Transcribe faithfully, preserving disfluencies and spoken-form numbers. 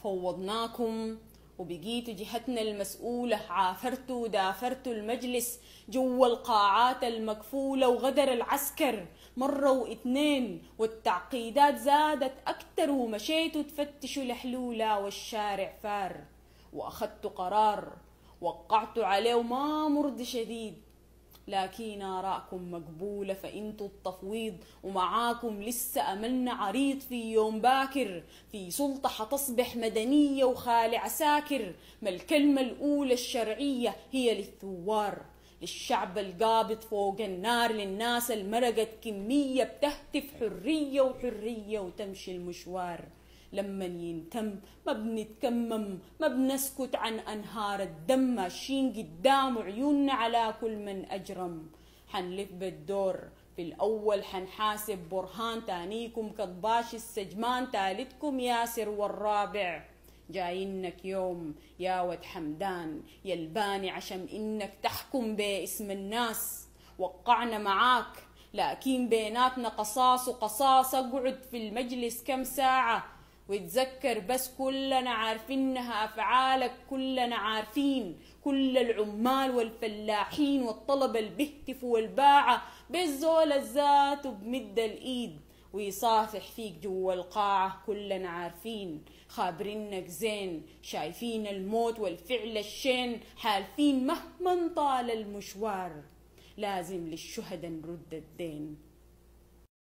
فوضناكم وبقيتوا جهتنا المسؤولة، عافرتوا ودافرتوا المجلس جوا القاعات المقفولة، وغدر العسكر مرة واثنين والتعقيدات زادت أكتر، ومشيتوا تفتشوا الحلولة والشارع فار، وأخذتوا قرار وقعتوا عليه وما مرضي شديد، لكن آراءكم مقبولة فإنتوا التفويض، ومعاكم لسه أملنا عريض في يوم باكر، في سلطة حتصبح مدنية وخالي عساكر. ما الكلمة الأولى الشرعية هي للثوار، للشعب القابض فوق النار، للناس المرقت كمية بتهتف حرية وحرية وتمشي المشوار. لما ينتم ما بنتكمم، ما بنسكت عن أنهار الدم، ماشيين قدام عيوننا على كل من أجرم. حنلف بالدور، في الأول حنحاسب برهان، تانيكم كضباش السجمان، تالتكم ياسر، والرابع جاينك يوم يا ود حمدان يا الباني عشان إنك تحكم باسم الناس. وقعنا معاك لكن بيناتنا قصاص وقصاص، اقعد في المجلس كم ساعة ويتذكر بس كلنا عارفينها أفعالك، كلنا عارفين، كل العمال والفلاحين والطلبة اللي بيهتفوا والباعة بالزول الذات وبمد الإيد ويصافح فيك جوا القاعة، كلنا عارفين، خابرينك زين، شايفين الموت والفعل الشين، حالفين مهما طال المشوار، لازم للشهداء نرد الدين.